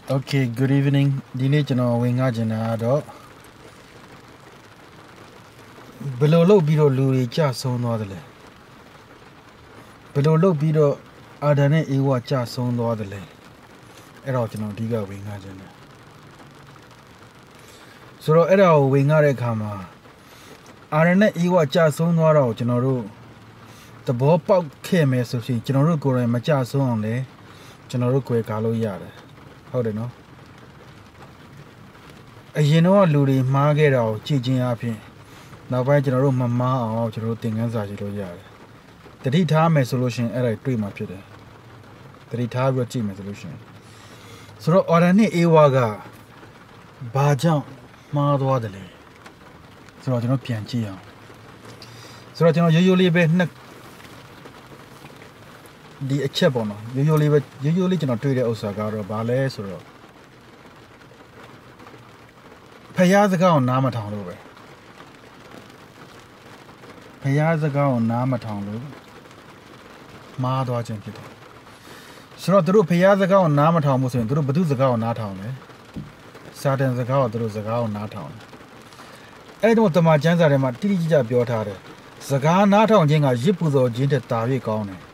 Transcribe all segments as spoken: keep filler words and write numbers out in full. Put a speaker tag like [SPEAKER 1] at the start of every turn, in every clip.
[SPEAKER 1] Okay, good evening. Dini channel winga jana do. Below low biro luri cha so no adele. Below low biro adane iwa cha so no adele. Era channel diga winga jana. So era winga re kama. Arane iwa cha so no ara channel ro. The bo pau ke me so si channel ro ko re ma cha so on le. Channel ro ko ka lo yare. ဟုတ်တယ်နော်အရင်တော့လူတွေမှားခဲ့တာကိုကြည့်ချင်းအပြင်နောက်ပိုင်းကျွန်တော်တို့မမှားအောင်ကျွန်တော်တို့သင်ခန်းစာကြည့်လို့ရတယ်တတိထားမယ်ဆိုလို့ရှင်အဲ့ဒါတွေ့မှာဖြစ်တယ်တတိထားပြီးကြည့်မယ်ဆိုလို့ရှင်ဆိုတော့ order နဲ့ A word ကဘာကြောင့်မှားသွားတယ်လဲဆိုတော့ကျွန်တော်ပြန်ကြည့်အောင်ဆိုတော့ကျွန်တော်ရိုးရိုးလေးပဲနှစ်ဒီအချက်ပေါ့နော်ရိုးရိုးလေးပဲရိုးရိုးလေးကျွန်တော်တွေ့တဲ့ဥစ္စာကတော့ဘာလဲဆိုတော့ဖျားစကားကိုနားမထောင်လို့ပဲဖျားစကားကိုနားမထောင်လို့မှားသွားခြင်းဖြစ်တယ်ဆိုတော့သူတို့ဖျားစကားကိုနားမထောင်ဘူးဆိုရင်သူတို့ဘသူစကားကိုနားထောင်လဲစာတန်စကားကိုသူတို့စကားကိုနားထောင်တယ်အဲ့တော့တမန်ကျမ်းစာထဲမှာတိတိကျကျပြောထားတယ်စကားနားထောင်ခြင်းကရစ်ပူဇော်ခြင်းတဲ့တာ၍ကောင်းတယ်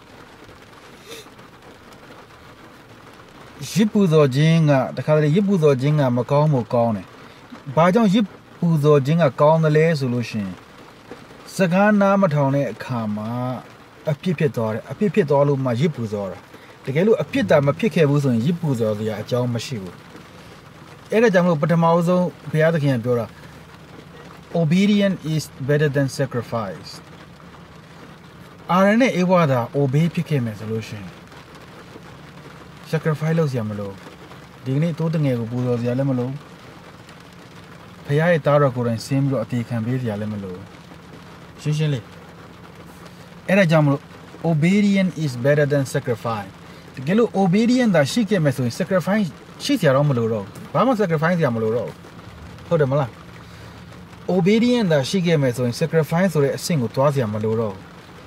[SPEAKER 1] ရစ်ပူဇော်ခြင်းကတခါတလေရစ်ပူဇော်ခြင်းကမကောင်းမို့ကောင်းတယ်ဘာကြောင့်ရစ်ပူဇော်ခြင်းကကောင်းတယ်လဲဆိုလို့ရှင်စကားနားမထောင်တဲ့အခါမှာအပြစ်ဖြစ်သွားတယ်အပြစ်ဖြစ်သွားလို့မှရစ်ပူဇော်တာတကယ်လို့အပြစ်တာမဖြစ်ခဲ့ဘူးဆိုရင်ရစ်ပူဇော်စရာအကြောင်းမရှိဘူးအဲ့ဒါကြောင့်မလို့ပထမဆုံးဘုရားသခင်ကပြောတာ obedience is better than sacrifice အာရနဲ့အေဝါဒ obey ဖြစ်ခဲ့မယ်ဆိုလို့ရှင်sacrifice လုပ်စရာမလိုဒီကနေ့တိုးတငယ်ကိုပူဇော်စရာလည်းမလိုဖခင်ရဲ့တားတော်ကိုယ်တိုင်ဆင်းပြီးတော့အသေးခံပေးစရာလည်းမလိုရှင်းရှင်းလေးအဲ့ဒါကြောင့်မလို့ obedience is better than sacrifice တကယ်လို့ obedience သာရှိခဲ့မယ်ဆိုရင် sacrifice ရှိစရာတော့မလိုတော့ဘာမှ sacrifice စရာမလိုတော့ဟုတ်တယ်မလား obedience သာရှိခဲ့မယ်ဆိုရင် sacrifice ဆိုတဲ့အဆင့်ကိုသွားစရာမလိုတော့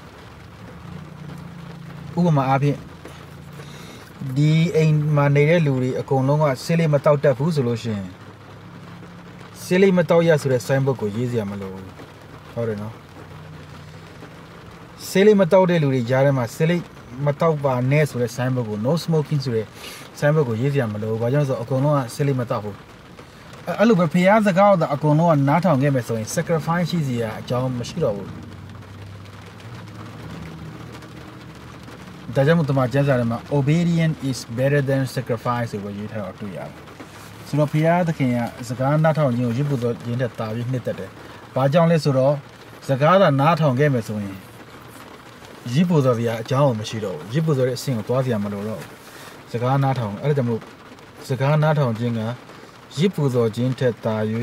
[SPEAKER 1] ဥပမာအားဖြင့်ဒီအိမ်မှာနေတဲ့လူတွေအကုန်လုံးကဆေးလေးမတောက်တတ်ဘူးဆိုလို့ရှိရင်ဆေးလေးမတောက်ရဆိုတဲ့ sign board ကိုရေးစရာမလိုဘူးဟုတ်တယ်နော်ဆေးလေးမတောက်တဲ့လူတွေကြားထဲမှာဆေးလေးမတောက်ပါနဲ့ဆိုတဲ့ sign board ကို no smoking ဆိုတဲ့ sign board ကိုရေးစရာမလိုဘူးဘာကြောင့်လဲဆိုတော့အကုန်လုံးကဆေးလေးမတောက်ဘူးအဲ့လိုပဲဖျားစကားတော့အကုန်လုံးကနားထောင်ခဲ့မယ်ဆိုရင် sacrifice ရှိစရာအကြောင်းမရှိတော့ဘူးဒါကြောင့်မို့တမန်ကျမ်းစာထဲမှာ obedience is better than sacrifice ဆိုပြီးရေးထားတော့တွေ့ရတယ်ဆိုတော့ဖခင်သခင်ကစကားနားထောင်ခြင်းကိုရစ်ပူဇော်ခြင်းတဲ့တာပြီးနှစ်သက်တယ်။ဘာကြောင့်လဲဆိုတော့စကားသာနားထောင်ခဲ့မယ်ဆိုရင်ရစ်ပူဇော်စရာအကြောင်းမရှိတော့ဘူး။ရစ်ပူဇော်တဲ့အဆင့်ကိုသွားစရာမလိုတော့ဘူး။စကားနားထောင်အဲ့ဒါကြောင့်မို့စကားနားထောင်ခြင်းကရစ်ပူဇော်ခြင်းထက်တာ၍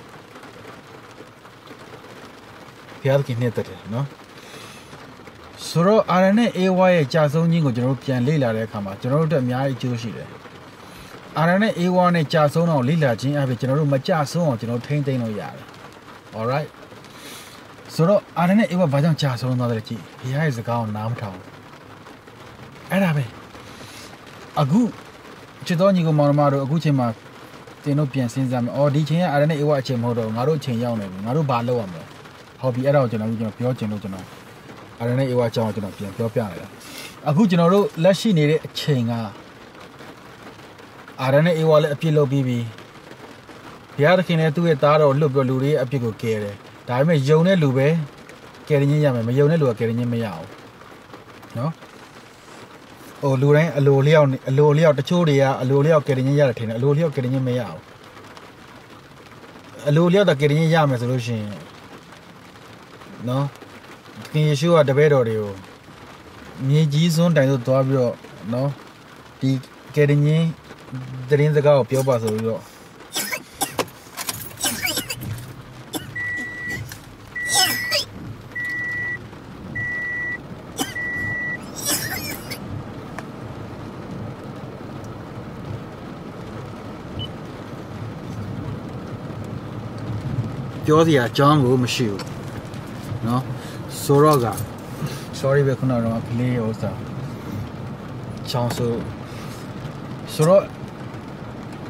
[SPEAKER 1] ဖခင်သခင်နှစ်သက်တယ်နော်။ဆိုတော့ အာရနဲ့ A Y ရဲ့ကြာဆုံးခြင်းကိုကျွန်တော်တို့ပြန်လေ့လာတဲ့အခါမှာကျွန်တော်တို့အတွက်အများကြီးအကျိုးရှိတယ်။ အာရနဲ့ A one နဲ့ကြာဆုံးအောင်လေ့လာခြင်းအပြင်ကျွန်တော်တို့မကြာဆုံးအောင်ကျွန်တော်ထိန်းသိမ်းလို့ရတယ် alright ဆိုတော့အာရနဲ့ A one ဘာကြောင့်ကြာဆုံးသွားတယ်ကြည့်ဘုရားရဲ့စကားကိုနားမထောင်အဲ့ဒါပဲအခုချစ်တော်ညီကိုမောင်နှမတို့အခုချိန်မှာတင်တို့ပြန်စဉ်းစားမယ်အော်ဒီချိန်ကအာရနဲ့ A one အချိန်မဟုတ်တော့ငါတို့အချိန်ရောက်နေပြီငါတို့ဘာလုပ်ရမလဲဟောပြီအဲ့ဒါကိုကျွန်တော်ကျွန်တော်ပြောချင်လို့ကျွန်တော်အာရနဲ့ A one အကြောင်းကျွန်တော်ပြန်ပြောပြရတယ်အခုကျွန်တော်တို့လက်ရှိနေတဲ့အချိန်ကအာရနဲ့အေဝါလည်းအပြစ်လုပ်ပြီးပြီဘုရားသခင်လည်းသူ့ရဲ့သားတော်လွတ်ပြီးလူတွေရဲ့အပြစ်ကိုကယ်တယ်ဒါပေမဲ့ယုံတဲ့လူပဲကယ်ရင်ရမယ်မယုံတဲ့လူကကယ်ရင်မရအောင်နော်ဟိုလူတိုင်းအလိုလျောက်အလိုလျောက်တချို့တွေကအလိုလျောက်ကယ်ရင်ရတယ်ထင်တယ်အလိုလျောက်ကယ်ရင်မရအောင်အလိုလျောက်တော့ကယ်ရင်ရမယ်ဆိုလို့ရှိရင်နော်သခင်ယေရှုကတပည့်တော်တွေကိုမြေကြီးစွန်းတိုင်သို့သွားပြီးတော့နော်ဒီကယ်ရင်တရင်စကားကိုပြောပါဆိုပြီးတော့ပြောစရာအကြောင်းကိုမရှိဘူးเนาะဆိုတော့က sorry ပဲခုနကတော့ကလေးဥစ္စာချောင်းဆိုဆိုတော့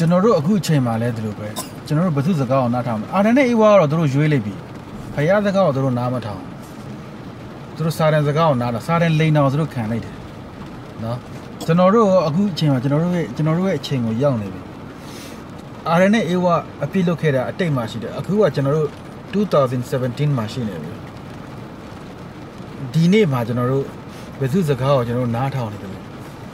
[SPEAKER 1] ကျွန်တော်တို့အခုအချိန်မှာလဲသူတို့ပဲကျွန်တော်တို့ဘသူစကားကိုနားထောင်အာရနဲ့အေးဝါကတော့သူတို့ရွေးလိုက်ပြီဖယားစကားကိုသူတို့နားမထောင်သူတို့စာရန်စကားကိုနားတာစာရန်လိန်တော်သူတို့ခံလိုက်တယ်နော်ကျွန်တော်တို့အခုအချိန်မှာကျွန်တော်တို့ရဲ့ကျွန်တော်တို့ရဲ့အချိန်ကိုရောက်နေပြီအာရနဲ့အေးဝါအပြစ်လုပ်ခဲ့တာအတိတ်မှာရှိတယ်အခုကကျွန်တော်တို့twenty seventeenမှာရှိနေပြီဒီနေ့မှာကျွန်တော်တို့ဘသူစကားကိုကျွန်တော်တို့နားထောင်နေတယ်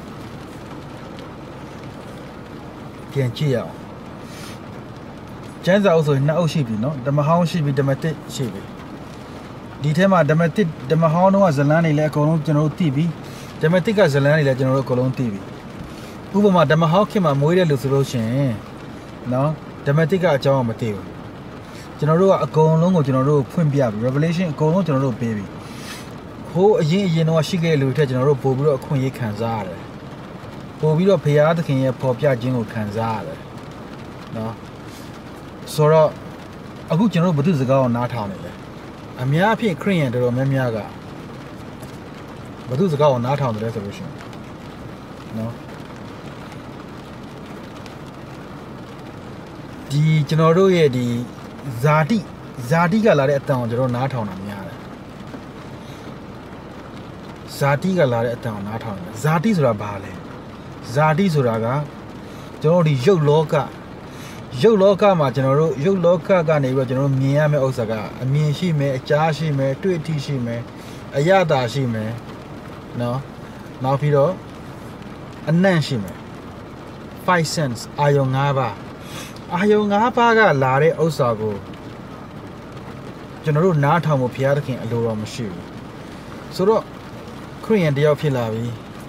[SPEAKER 1] ပြန်ကြည့်ရအောင်ကျန်းစာအုပ်ဆိုရင်နှစ်အုပ်ရှိပြီနော်ဓမ္မဟောင်းရှိပြီဓမ္မတစ်ရှိပြီဒီထဲမှာဓမ္မတစ်ဓမ္မဟောင်းတော့ဇလန်းနေလဲအကုန်လုံးကျွန်တော်တို့သိပြီဓမ္မတစ်ကဇလန်းနေလဲကျွန်တော်တို့အကုန်လုံးသိပြီဥပမာဓမ္မဟောင်းခင်မှာမွေးတဲ့လူဆိုလို့ရှိရင်နော်ဓမ္မတစ်ကအကြောင်းမသိဘူးကျွန်တော်တို့ကအကုန်လုံးကိုကျွန်တော်တို့ဖွင့်ပြပြီ revelation အကုန်လုံးကျွန်တော်တို့ပေးပြီဟိုးအရင်အရင်တော့ရှိခဲ့တဲ့လူတွေထက်ကျွန်တော်တို့ပို့ပြီးတော့အခွင့်အရေးခံစားရတယ်ပို့ပြီးတော့ဘုရားသခင်ရဲ့ပေါ်ပြခြင်းကိုခံစားရတယ်နော်ဆိုတော့အခုကျွန်တော်တို့ဘုသူစကားကိုနားထောင်နေတယ်အများအဖြစ်ခရိယန်တော်တော်များများကဘုသူစကားကိုနားထောင်တယ်ဆိုလို့ရှိရင်နော်ဒီကျွန်တော်တို့ရဲ့ဒီဇာတိဇာတိကလာတဲ့အတန်ကိုကျွန်တော်နားထောင်တာများတယ်ဇာတိကလာတဲ့အတန်ကိုနားထောင်တယ်ဇာတိဆိုတာဘာလဲဇာတိဆိုတာကကျွန်တော်ဒီရုပ်လောကရုပ်လောကမှာကျွန်တော်တို့ရုပ်လောကကနေပြီးတော့ကျွန်တော်တို့မြင်ရမယ့်ဥစ္စာကအမြင်ရှိမယ်အကြားရှိမယ်တွေ့ထိရှိမယ်အရသာရှိမယ်နော်နောက်ပြီးတော့အနံ့ရှိမယ် five sense အာယုံ၅ပါးအာယုံ၅ပါးကလာတဲ့ဥစ္စာကိုကျွန်တော်တို့နားထောင်ဖို့ဘုရားသခင်အလိုတော်မရှိဘူးဆိုတော့ခရိယန်တယောက်ဖြစ်လာပြီ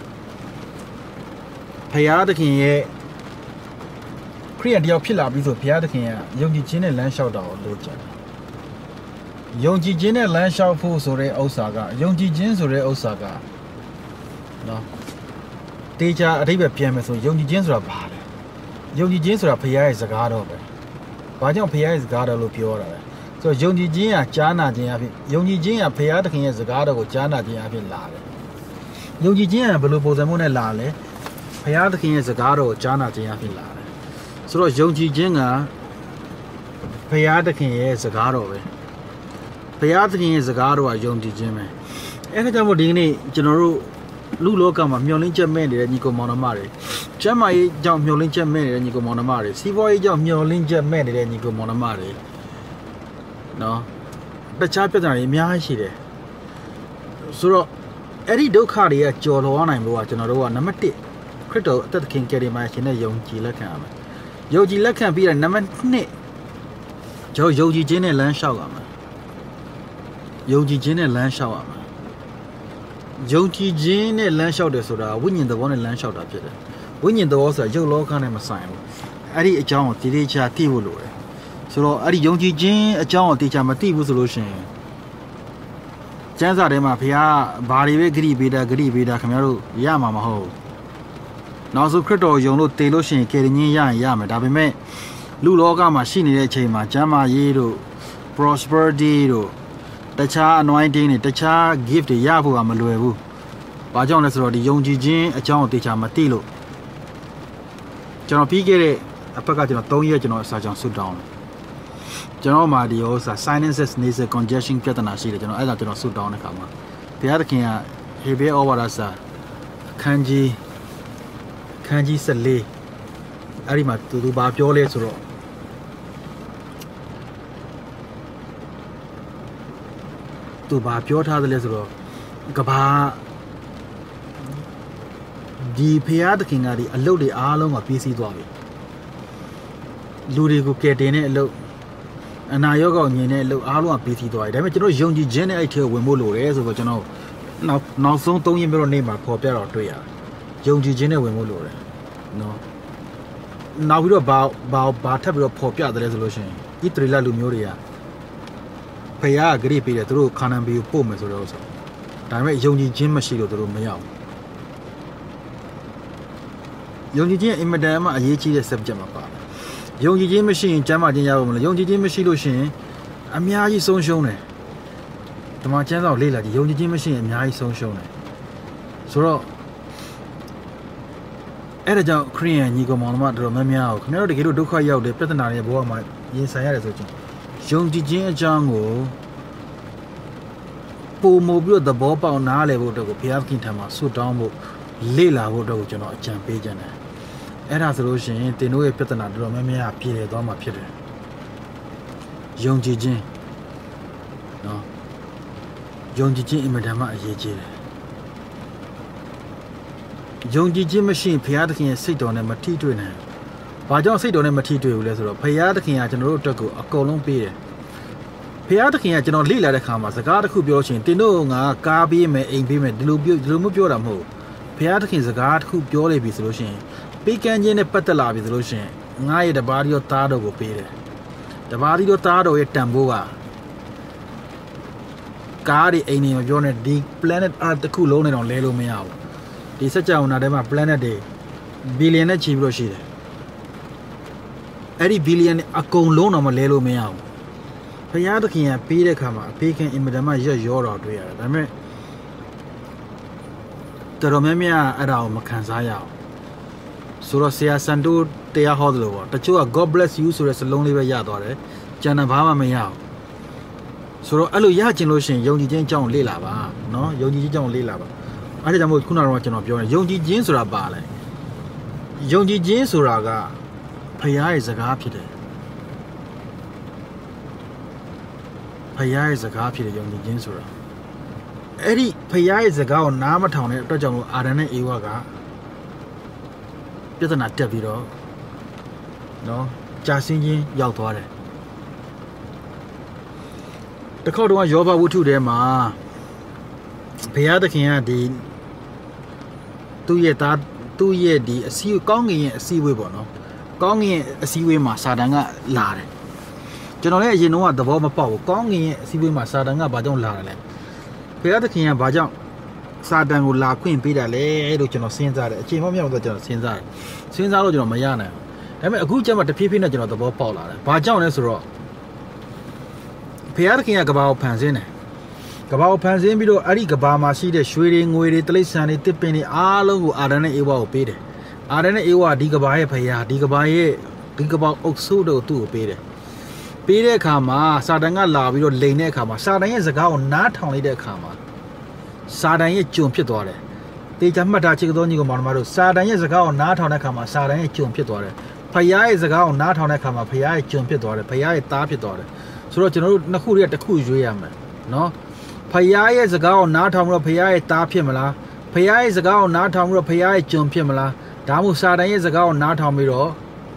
[SPEAKER 1] ဘုရားသခင်ရဲ့ခရိယန်တယောက်ဖြစ်လာပြီဆိုဘုရားသခင်ကယုံကြည်ခြင်းနဲ့လမ်းလျှောက်တာကိုလိုချင်တယ်ယုံကြည်ခြင်းနဲ့လမ်းလျှောက်ဖို့ဆိုတဲ့ဥစ္စာကယုံကြည်ခြင်းဆိုတဲ့ဥစ္စာကနော်တေချာအဓိပ္ပာယ်ပြန်မယ်ဆိုယုံကြည်ခြင်းဆိုတာဘာလဲယုံကြည်ခြင်းဆိုတာဘုရားရဲ့စကားတော်ပဲဘာကြောင့်ဘုရားရဲ့စကားတော်လို့ပြောတာလဲဆိုတော့ယုံကြည်ခြင်းကကြားနာခြင်းအဖြစ်ယုံကြည်ခြင်းကဘုရားသခင်ရဲ့စကားတော်ကိုကြားနာခြင်းအဖြစ်လာတယ်ယုံကြည်ခြင်းကဘယ်လိုပုံစံမျိုးနဲ့လာလဲဘုရားသခင်ရဲ့စကားတော်ကိုကြားနာခြင်းအဖြစ်လာတယ်ဆိုတော့ယုံကြည်ခြင်းကဘုရားသခင်ရဲ့စကားတော်ပဲဘုရားသခင်ရဲ့စကားတော်ကယုံကြည်ခြင်းပဲအဲဒါကြောင့်မို့ဒီကနေ့ကျွန်တော်တို့လူလောကမှာမျောလင်းချက်မဲ့နေတဲ့ညီကောင်မောင်နှမတွေကျမ်းမာရေးကြောင့်မျောလင်းချက်မဲ့နေတဲ့ညီကောင်မောင်နှမတွေစီးပွားရေးကြောင့်မျောလင်းချက်မဲ့နေတဲ့ညီကောင်မောင်နှမတွေနော်တခြားပြဿနာတွေအများကြီးရှိတယ်ဆိုတော့အဲ့ဒီဒုက္ခတွေကကြော်လွှားနိုင်လို့ကကျွန်တော်တို့ကနံပါတ်oneခရစ်တော်အသက်သခင်ကယ်တင်ပါရှင်နဲ့ယုံကြည်လက်ခံရမယ်ယုံကြည်လက်ခံပြီးတော့နံပါတ်twoကျွန်တော်ယုံကြည်ခြင်းနဲ့လမ်းလျှောက်ရမယ်ယုံကြည်ခြင်းနဲ့လမ်းလျှောက်ရမယ်ယုံကြည်ခြင်းနဲ့လမ်းလျှောက်တယ်ဆိုတာဝိညာဉ်သဘောနဲ့လမ်းလျှောက်တာဖြစ်တယ်ဝိညာဉ်သဘောဆိုတာရုပ်လောကနဲ့မဆိုင်ဘူးအဲ့ဒီအကြောင်းကိုတည်တည်ချာသိဖို့လိုတယ်ဆိုတော့အဲ့ဒီယုံကြည်ခြင်းအကြောင်းကိုတည်ချာမသိဘူးဆိုလို့ရှိရင်ကျမ်းစာထဲမှာဘုရားဘာတွေပဲဂရိပေးတာဂရိပေးတာခင်ဗျားတို့ရမှာမဟုတ်နောက်ဆုံးခရစ်တော်ယုံလို့တည်လို့ရှိရင်ကယ်တင်ခြင်းရရင်ရမယ်ဒါပေမဲ့လူလောကမှာရှိနေတဲ့အချိန်မှာကျမ်းမာရေးတို့ prosperity တို့တခြား anointing တွေတခြား gift တွေရဖို့ကမလွယ်ဘူး။ဘာကြောင့်လဲဆိုတော့ဒီယုံကြည်ခြင်းအကြောင်းကိုတေချာမသိလို့ကျွန်တော်ပြီးခဲ့တဲ့အဖက်ကကျွန်တော်threeရက်ကျွန်တော်အစာကြောင်ဆွတ်တောင်းတယ်။ကျွန်တော်မှာဒီဥစ္စာ sinuses nasal congestion ပြဿနာရှိတယ်ကျွန်တော်အဲ့ဒါကျွန်တော်ဆွတ်တောင်းတဲ့အခါမှာဘုရားသခင်က Hebrew ဩဝါဒစာခန်းကြီးခန်းကြီးfourteenအဲ့ဒီမှာသူသူဘာပြောလဲဆိုတော့သူဘာပြောထားတယ်လဲဆိုတော့ကဘာဒီဖျားသခင်ကဒီအလုတ်တွေအားလုံးကပြီးစီးသွားပြီလူတွေကိုကယ်တင်တဲ့အလုတ်အနာရောဂါကိုညင်တဲ့အလုတ်အားလုံးကပြီးစီးသွားပြီဒါပေမဲ့ကျွန်တော်ယုံကြည်ခြင်းနဲ့အဲ့ထဲဝင်ဖို့လိုတယ်ဆိုတော့ကျွန်တော်နောက်နောက်ဆုံးthreeရက်မျိုးနေမှာပေါ်ပြတော့တွေ့ရတယ်ယုံကြည်ခြင်းနဲ့ဝင်ဖို့လိုတယ်နော်နောက်ပြီးတော့ဘာဘာဘာထပ်ပြီးတော့ပေါ်ပြတယ်လဲဆိုလို့ရှိရင်ဣသရေလလူမျိုးတွေကဖယားဂရိပေးတယ်သူတို့ခါနန်ဘီကိုပို့မယ်ဆိုတော့ဆိုဒါပေမဲ့ယုံကြည်ခြင်းမရှိလို့သူတို့မရဘူးယုံကြည်ခြင်းအင်မတန်မှအရေးကြီးတဲ့ subject မှာပါတယ်ယုံကြည်ခြင်းမရှိရင်ကျမ်းမာခြင်းရဖို့မလို့ယုံကြည်ခြင်းမရှိလို့ရှိရင်အများကြီးဆုံးရှုံးတယ်ဓမ္မကျမ်းစာကိုလေ့လာကြည့်ယုံကြည်ခြင်းမရှိရင်အများကြီးဆုံးရှုံးတယ်ဆိုတော့အဲ့ဒါကြောင့်ခရီးယန်ညီကောင်မောင်နှမတော်တော်များများကိုခင်ဗျားတို့တကယ်လို့ဒုက္ခရောက်တယ်ပြဿနာတွေဘဝမှာရင်ဆိုင်ရတယ်ဆိုချင်းယုံကြည်ခြင်းအကြောင်းကိုပုံမပြီးတော့သဘောပေါက်နားလည်ဖို့အတွက်ကိုဘုရားခင်ထံမှာဆုတောင်းဖို့လေ့လာဖို့အတွက်ကိုကျွန်တော်အကြံပေးကြတယ်အဲ့ဒါဆိုလို့ရှိရင်တင်တို့ရဲ့ပြဿနာတော်တော်များများပြည်လည်သွားမှာဖြစ်တယ်ယုံကြည်ခြင်းနော်ယုံကြည်ခြင်းအင်မတန်မှအရေးကြီးတယ်ယုံကြည်ခြင်းမရှိရင်ဘုရားသခင်ရဲ့စိတ်တော်နဲ့မထိတွေ့နိုင်ဘူး။ဘာကြောင့်စိတ်တော်နဲ့မထိတွေ့ဘူးလဲဆိုတော့ဘုရားသခင်ကကျွန်တော်တို့အတွက်ကိုအကုန်လုံးပေးတယ်။ဘုရားသခင်ကကျွန်တော်လေ့လာတဲ့ခါမှာစကားတစ်ခုပြောလို့ရှိရင်တင်တို့ငါကားပေးမယ်အိမ်ပေးမယ်ဒီလိုပြောဒီလိုမျိုးပြောတာမဟုတ်ဘူး။ဘုရားသခင်စကားတစ်ခုပြောလိုက်ပြီဆိုလို့ရှိရင်ပေးကမ်းခြင်းနဲ့ပတ်သက်လာပြီဆိုလို့ရှိရင်ငါရဲ့တပါးရောသားတော်ကိုပေးတယ်။တပါးရောသားတော်ရဲ့တန်ဖိုးကကားတွေအိမ်တွေမပြောနဲ့ဒီ planet Earth တစ်ခုလုံးနဲ့တော့လဲလို့မရဘူး။ဒီစัจ java နာထဲမှာ planet တွေ billion နဲ့ချီပြီးတော့ရှိတယ်အဲ့ဒီ billion အကုန်လုံးတော့မလဲလို့မရဘူးဘုရားသခင်ကပေးတဲ့ခါမှာအဖေခင်အင်မတန်မှရွတ်ရောတော်တွေ့ရတယ်ဒါပေမဲ့တော်တော်များများအဲ့ဒါကိုမခံစားရအောင်ဆိုတော့ဆရာစန်တိုတရားဟောတယ်လို့ပေါ့တချို့က God bless you ဆိုတဲ့စလုံးလေးပဲရသွားတယ်ကျန်တာဘာမှမရအောင်ဆိုတော့အဲ့လိုရချင်လို့ရှိရင်ယုံကြည်ခြင်းအကြောင်းလေ့လာပါနော်ယုံကြည်ခြင်းအကြောင်းလေ့လာပါအဲ့ဒါကြောင့်မို့ခုနကတော့ကျွန်တော်ပြောတယ်ယုံကြည်ခြင်းဆိုတာပါလဲယုံကြည်ခြင်းဆိုတာကဖခင်ရဲ့စကားဖြစ်တယ်ဖခင်ရဲ့စကားဖြစ်တယ်ယုံကြည်ခြင်းဆိုတာအဲ့ဒီဖခင်ရဲ့စကားကိုနားမထောင်တဲ့အတွက်ကြောင့်မို့အာဒံနဲ့အေဝါကပြဿနာတက်ပြီးတော့နော်ကြာဆင်းခြင်းရောက်သွားတယ်တခေါက်တော့ယောဘဝတ္ထုထဲမှာဘုရားသခင်ကဒီသူ့ရဲ့သားသူ့ရဲ့ဒီအစည်းကောင်းငင်ရဲ့အစည်းအဝေးပေါ့နော်ကောင်းငင်ရဲ့အစည်းအဝေးမှာစာတန်ကလာတယ်ကျွန်တော်လည်းအရင်တော့သဘောမပေါက်ဘူးကောင်းငင်ရဲ့အစည်းအဝေးမှာစာတန်ကဘာကြောင့်လာတယ်လဲဘုရားသခင်ကဘာကြောင့်စာတန်ကိုလာခွင့်ပေးတာလဲလို့ကျွန်တော်စဉ်းစားတယ်အချိန်မှမရောက်တော့ကျွန်တော်စဉ်းစားတယ်စဉ်းစားလို့ကျွန်တော်မရနိုင်ဘူးဒါပေမဲ့အခုကျမှတဖြည်းဖြည်းနဲ့ကျွန်တော်သဘောပေါက်လာတယ်ဘာကြောင့်လဲဆိုတော့ဘုရားသခင်ကကဘာကိုဖန်ဆင်းတယ်ကဘာကိုဖန်ဆင်းပြီးတော့အဲ့ဒီကဘာမှာရှိတဲ့ရွှေတွေငွေတွေတိရစ္ဆာန်တွေတစ်ပင်တွေအားလုံးကိုအာဒံနဲ့အေဝါကိုပေးတယ်အာဒံနဲ့အေဝါဒီကဘာရဲ့ဖခင်ဒီကဘာရဲ့ဒီကဘာအုပ်စုတို့သူ့ကိုပေးတယ်ပေးတဲ့အခါမှာစာတန်ကလာပြီးတော့လိန်တဲ့အခါမှာစာတန်ရဲ့စကားကိုနားထောင်လိုက်တဲ့အခါမှာစာတန်ရဲ့ကြုံဖြစ်သွားတယ်တေချာမှတ်တာချစ်တော်ညီကောင်မောင်နှမတို့စာတန်ရဲ့စကားကိုနားထောင်တဲ့အခါမှာစာတန်ရဲ့ကြုံဖြစ်သွားတယ်ဖခင်ရဲ့စကားကိုနားထောင်တဲ့အခါမှာဖခင်ရဲ့ကြုံဖြစ်သွားတယ်ဖခင်ရဲ့သားဖြစ်သွားတယ်ဆိုတော့ကျွန်တော်တို့နှစ်ခုတည်းတစ်ခုရွေးရမယ်နော်ဖခင်ရဲ့စကားကိုနားထောင်ပြီးတော့ဖခင်ရဲ့သားဖြစ်မလားဖခင်ရဲ့စကားကိုနားထောင်ပြီးတော့ဖခင်ရဲ့ကြုံဖြစ်မလားဒါမှမဟုတ်စာတန်ရဲ့စကားကိုနားထောင်ပြီးတော့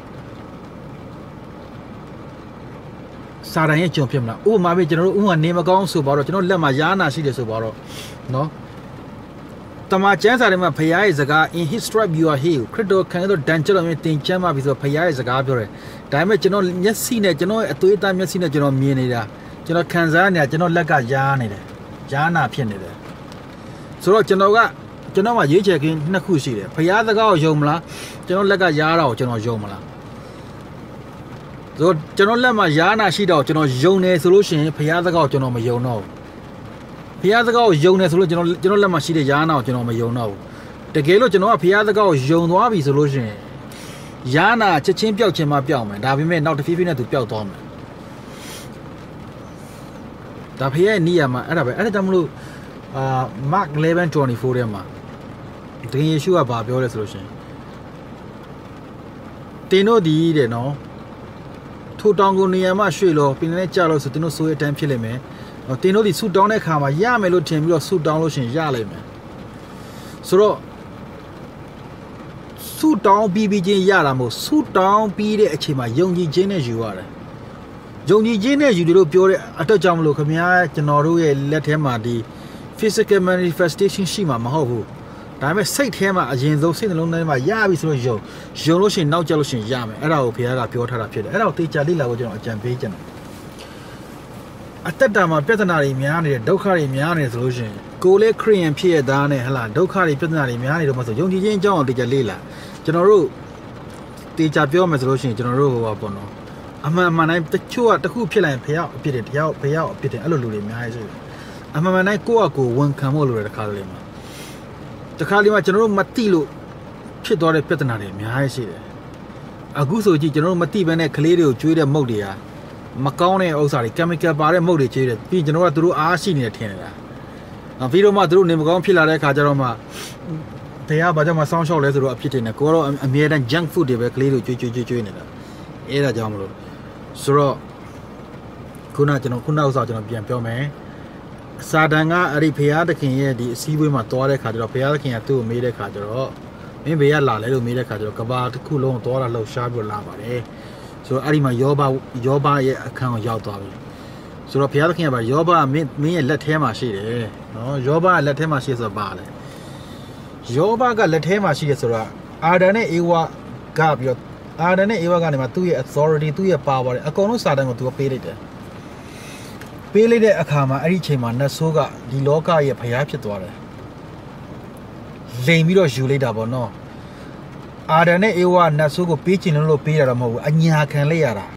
[SPEAKER 1] စာတန်ရဲ့ကြုံဖြစ်မလားဥပမာပြကျွန်တော်တို့ဥကနေမကောင်းဆိုပါတော့ကျွန်တော်လက်မှာယားနာရှိတယ်ဆိုပါတော့နော်တမန်ကျမ်းစာထဲမှာဖခင်ရဲ့စကား in his stripe you are healed ခရစ်တော်ခံရသောဒဏ်ချက်တော်မြင်တင်ချမ်းပါပြီဆိုတော့ဖခင်ရဲ့စကားပြောတယ်ဒါပေမဲ့ကျွန်တော်မျက်စိနဲ့ကျွန်တော်အသွေးအသားမျက်စိနဲ့ကျွန်တော်မြင်နေတာကျွန်တော်ခံစားနေတာကျွန်တော်လက်ကယားနေတယ်ယားနာဖြစ်နေတယ်ဆိုတော့ကျွန်တော်ကကျွန်တော်မှရွေးချယ်ခြင်းနှစ်ခုရှိတယ်ဖခင်စကားကိုယုံမလားကျွန်တော်လက်ကယားတာကိုကျွန်တော်ယုံမလားဆိုတော့ကျွန်တော်လက်မှာယားနာရှိတော့ကျွန်တော်ယုံနေဆိုလို့ရှိရင်ဖခင်စကားကိုကျွန်တော်မယုံတော့ဘူးဖခင်စကားကိုယုံနေဆိုလို့ကျွန်တော်ကျွန်တော်လက်မှာရှိတဲ့ယားနာကိုကျွန်တော်မယုံတော့ဘူးတကယ်လို့ကျွန်တော်ကဖခင်စကားကိုယုံသွားပြီဆိုလို့ရှိရင်ယားနာချက်ချင်းပျောက်ချင်းမှပျောက်မယ်ဒါပေမဲ့နောက်တစ်ဖြည်းဖြည်းနဲ့သူပျောက်သွားမယ်ဒါဖရဲ့နီးရမှာအဲ့ဒါပဲအဲ့ဒါကြောင့်မလို့အာ Mark eleven twenty-four ထဲမှာတကယ်ယေရှုကဘာပြောလဲဆိုလို့ရှိရင်တင်တို့ဒီတဲ့နော်ထိုတောင်ကိုနေရာမှာရွှေ့လို့ပင်နဲ့ကြာလို့ဆိုတင်တို့ဆိုရတဲ့အတိုင်းဖြစ်လိမ့်မယ်တင်တို့ဒီဆူတောင်းတဲ့ခါမှာရမယ်လို့ထင်ပြီးတော့ဆူတောင်းလို့ရှိရင်ရလိမ့်မယ်ဆိုတော့ဆူတောင်းပြီးပြီးချင်းရတာမဟုတ်ဆူတောင်းပြီးတဲ့အချိန်မှာယုံကြည်ခြင်းနဲ့ယူရတယ်ယုံကြည်ခြင်းနဲ့ယူတယ်လို့ပြောတဲ့အတွက်ကြောင့်မလို့ခင်ဗျားကျွန်တော်တို့ရဲ့လက်ထဲမှာဒီ physical manifestation ရှိမှာမဟုတ်ဘူးဒါပေမဲ့စိတ်ထဲမှာအရင်ဆုံးစိတ်နှလုံးထဲမှာရပြီဆိုတော့ယုံယုံလို့ရှိရင်နောက်ကျလို့ရှိရင်ရမယ်အဲ့ဒါကိုဘုရားကပြောထားတာဖြစ်တယ်အဲ့ဒါကိုသေချာလေ့လာဖို့ကျွန်တော်အကြံပေးချင်တယ်အသက်တာမှာပြဿနာတွေများနေတယ်ဒုက္ခတွေများနေတယ်ဆိုလို့ရှိရင်ကိုယ်လည်းခရိယန်ဖြစ်ရသားနဲ့ဟလာဒုက္ခတွေပြဿနာတွေများနေတော့မှဆိုယုံကြည်ခြင်းအကြောင်းကိုသေချာလေ့လာကျွန်တော်တို့သေချာပြောမယ်ဆိုလို့ရှိရင်ကျွန်တော်တို့ဟိုပါပေါ့နော်အမှန်အမှန်တိုင်းတချို့ကတခုဖြစ်လိုက်ရင်ဖျောက်အဖြစ်တယ်တယောက်ဖျောက်အဖြစ်တယ်အဲ့လိုလူတွေအများကြီးရှိတယ်အမှန်မှန်တိုင်းကိုယ့်အကိုဝန်ခံဖို့လိုတယ်တခါတလေမှာတခါတလေမှာကျွန်တော်တို့မတိလို့ဖြစ်သွားတဲ့ပြဿနာတွေအများကြီးရှိတယ်အခုဆိုကြည့်ကျွန်တော်တို့မတိဘဲနဲ့ကလေးတွေကိုကျွေးတဲ့မုတ်တွေကမကောင်းတဲ့ဥစ္စာတွေ chemical ပါတဲ့မုတ်တွေကျွေးတယ်ပြီးကျွန်တော်ကသူတို့အားရှိနေတယ်ထင်နေတာပြီးတော့မှသူတို့နေမကောင်းဖြစ်လာတဲ့အခါကျတော့မှတရားဘာကြောင့်မှစောင်းရှောက်လဲဆိုတော့အဖြစ်တင်တယ်ကိုကတော့အမြဲတမ်း junk food တွေပဲကလေးတွေကျွေးကျွေးကျွေးကျွေးနေတာအဲ့ဒါကြောင့်မလို့ဆိုတော့ခုနကျွန်တော်ခုနဥစ္စာကျွန်တော်ပြန်ပြောမယ်စာတန်ကအဲ့ဒီဘုရားသခင်ရဲ့ဒီအစည်းအဝေးမှာတွားတဲ့ခါကျတော့ဘုရားသခင်ကသူ့ကိုမေးတဲ့ခါကျတော့မင်းဘယ်ကလာလဲလို့မေးတဲ့ခါကျတော့ကဘာတစ်ခုလုံးတွားတာလှုပ်ရှားပြီးလာပါတယ်ဆိုတော့အဲ့ဒီမှာယောဘယောဘရဲ့အခန်းကိုရောက်သွားပြီဆိုတော့ဘုရားသခင်ကပါယောဘမင်းမင်းရဲ့လက်ထဲမှာရှိတယ်နော်ယောဘလက်ထဲမှာရှိဆိုတော့ပါလေယောဘကလက်ထဲမှာရှိတယ်ဆိုတော့အာဒန်နဲ့အေဝါကပြီးတော့အာဒန်နဲ့အေဝါကနေမှသူ့ရဲ့ authority သူ့ရဲ့ power တွေအကုန်လုံးစာတန်ကိုသူကပေးလိုက်တယ်ပေးလိုက်တဲ့အခါမှာအဲ့ဒီအချိန်မှာနတ်ဆိုးကဒီလောကရဲ့ဘုရားဖြစ်သွားတယ်လိန်ပြီးတော့ယူလိုက်တာပေါ့နော်အာဒန်နဲ့အေဝါနတ်ဆိုးကိုပေးချင်လို့ပေးရတာမဟုတ်ဘူးအညာခံလိုက်ရတာ